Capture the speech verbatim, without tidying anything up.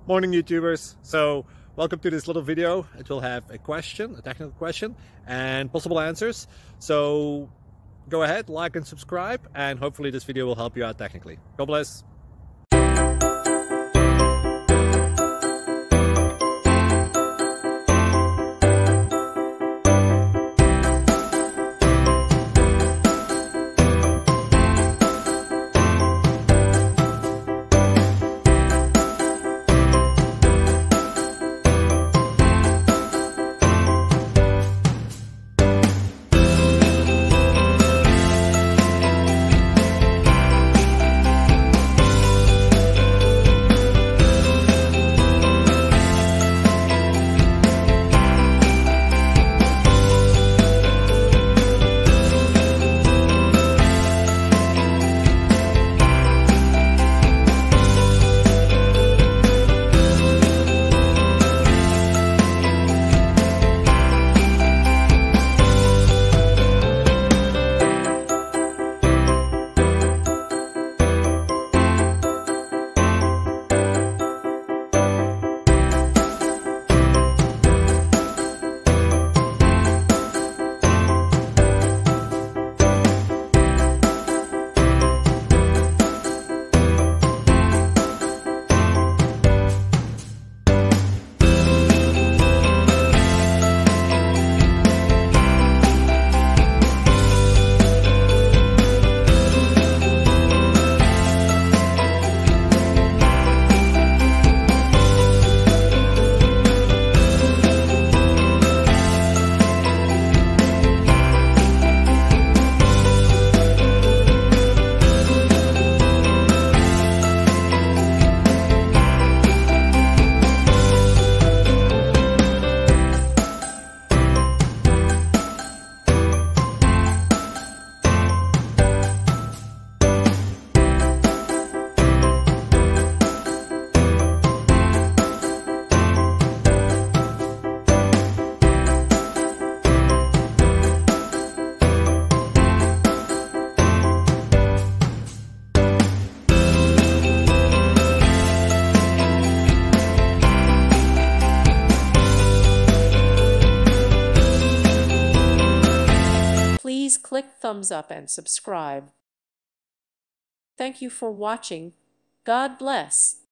Morning YouTubers. So welcome to this little video. It will have a question, a technical question, and possible answers. So go ahead, like and subscribe, and hopefully this video will help you out technically. God bless. Please click thumbs up and subscribe. Thank you for watching. God bless.